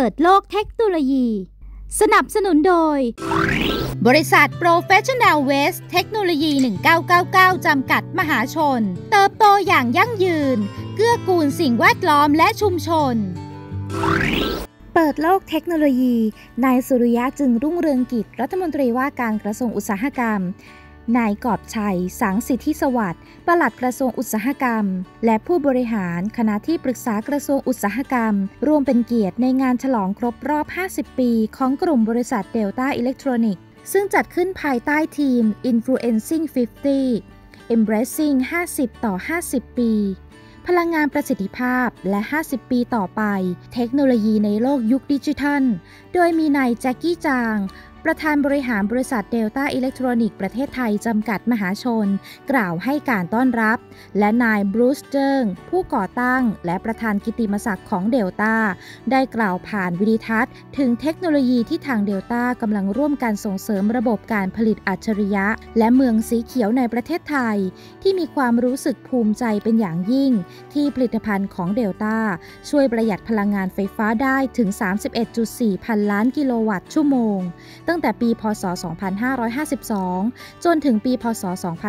ปิดโลกเทคโนโลยีสนับสนุนโดยบริษัท Professional Waste เทคโนโลยี 1999 จำกัดมหาชนเติบโตอย่างยั่งยืนเกื้อกูลสิ่งแวดล้อมและชุมชนเปิดโลกเทคโนโลยีนายสุริยะจึงรุ่งเรืองกิจรัฐมนตรีว่าการกระทรวงอุตสาหกรรมนายกอบชัยสังสิทธิสวัสดิ์ปลัดกระทรวงอุตสาหกรรมและผู้บริหารคณะที่ปรึกษากระทรวงอุตสาหกรรมร่วมเป็นเกียรติในงานฉลองครบรอบ 50 ปีของกลุ่มบริษัทเดลต้าอิเล็กทรอนิกส์ซึ่งจัดขึ้นภายใต้ทีม Influencing 50 Embracing 50 ต่อ 50 ปีพลังงานประสิทธิภาพและ 50 ปีต่อไปเทคโนโลยีในโลกยุคดิจิทัลโดยมีนายแจ็คกี้จางประธานบริหารบริษัทเดลต้าอิเล็กทรอนิกส์ประเทศไทยจำกัดมหาชนกล่าวให้การต้อนรับและนายบรูซเจิงผู้ก่อตั้งและประธานกิตติมศักดิ์ของเดลต้าได้กล่าวผ่านวิดีทัศน์ถึงเทคโนโลยีที่ทางเดลต้ากำลังร่วมกันส่งเสริมระบบการผลิตอัจฉริยะและเมืองสีเขียวในประเทศไทยที่มีความรู้สึกภูมิใจเป็นอย่างยิ่งที่ผลิตภัณฑ์ของเดลต้าช่วยประหยัดพลังงานไฟฟ้าได้ถึง 31.4 พันล้านกิโลวัตต์ชั่วโมงตั้งแต่ปีพ.ศ. 2552 จนถึงปีพ.ศ.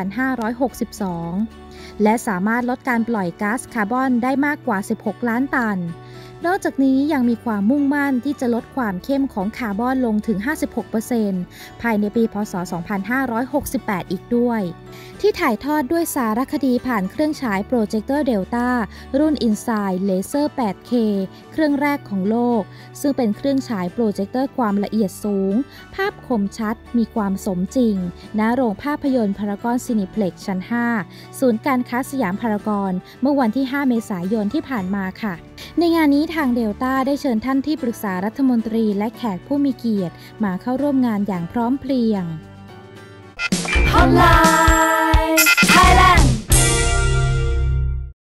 2562 และสามารถลดการปล่อยก๊าซคาร์บอนได้มากกว่า 16 ล้านตันนอกจากนี้ยังมีความมุ่งมั่นที่จะลดความเข้มของคาร์บอนลงถึง 56% ภายในปีพ.ศ. 2568 อีกด้วยที่ถ่ายทอดด้วยสารคดีผ่านเครื่องฉายโปรเจคเตอร์เดลต้ารุ่น Insight Laser 8K เครื่องแรกของโลกซึ่งเป็นเครื่องฉายโปรเจคเตอร์ความละเอียดสูงภาพคมชัดมีความสมจริงณโรงภาพยนตร์พารากอนซินิเพล็กซ์ชั้น 5 ศูนย์การค้าสยามพารากอนเมื่อวันที่ 5 เมษายนที่ผ่านมาค่ะในงานนี้ทางเดลต้าได้เชิญท่านที่ปรึกษารัฐมนตรีและแขกผู้มีเกียรติมาเข้าร่วมงานอย่างพร้อมเพรียง Hotline